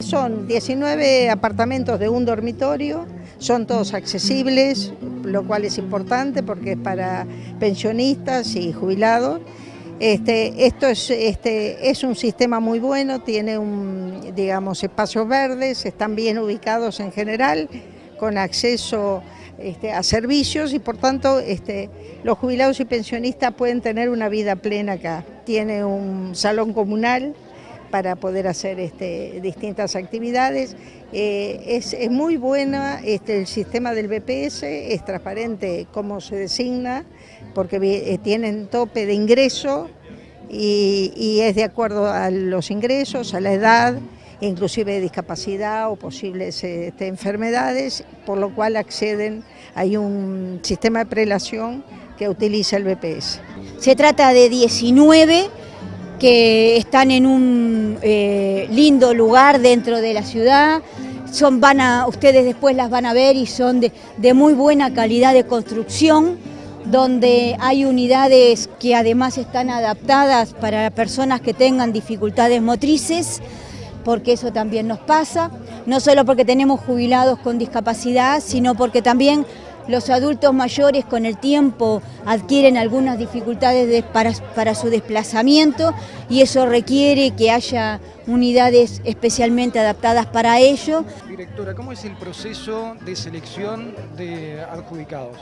Son 19 apartamentos de un dormitorio, son todos accesibles, lo cual es importante porque es para pensionistas y jubilados. Esto es un sistema muy bueno, tiene digamos, espacios verdes, están bien ubicados en general, con acceso a servicios y por tanto los jubilados y pensionistas pueden tener una vida plena acá. Tiene un salón comunal para poder hacer distintas actividades. Es muy buena el sistema del BPS, es transparente cómo se designa, porque tienen tope de ingreso y es de acuerdo a los ingresos, a la edad, inclusive de discapacidad o posibles enfermedades, por lo cual acceden, hay un sistema de prelación que utiliza el BPS. Se trata de 19 que están en un lindo lugar dentro de la ciudad, ustedes después las van a ver y son de muy buena calidad de construcción, donde hay unidades que además están adaptadas para personas que tengan dificultades motrices, porque eso también nos pasa, no solo porque tenemos jubilados con discapacidad, sino porque también los adultos mayores con el tiempo adquieren algunas dificultades para su desplazamiento y eso requiere que haya unidades especialmente adaptadas para ello. Directora, ¿cómo es el proceso de selección de adjudicados?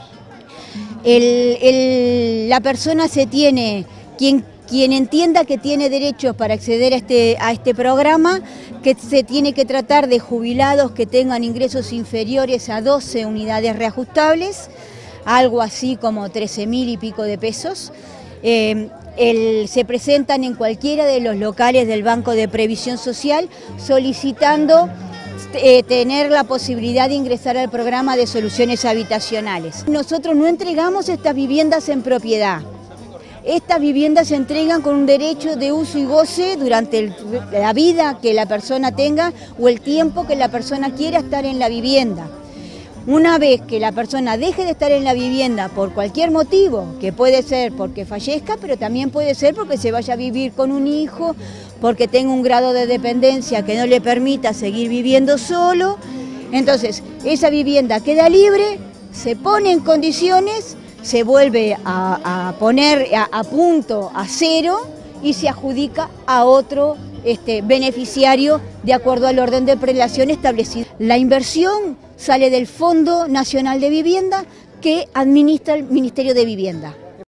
La persona quien entienda que tiene derechos para acceder a este programa, que se tiene que tratar de jubilados que tengan ingresos inferiores a 12 unidades reajustables, algo así como 13.000 y pico de pesos. Se presentan en cualquiera de los locales del Banco de Previsión Social solicitando tener la posibilidad de ingresar al programa de soluciones habitacionales. Nosotros no entregamos estas viviendas en propiedad. Estas viviendas se entregan con un derecho de uso y goce durante la vida que la persona tenga o el tiempo que la persona quiera estar en la vivienda. Una vez que la persona deje de estar en la vivienda por cualquier motivo, que puede ser porque fallezca, pero también puede ser porque se vaya a vivir con un hijo, porque tenga un grado de dependencia que no le permita seguir viviendo solo, entonces esa vivienda queda libre, se pone en condiciones, se vuelve a poner a punto, a cero, y se adjudica a otro beneficiario de acuerdo al orden de prelación establecido. La inversión sale del Fondo Nacional de Vivienda que administra el Ministerio de Vivienda.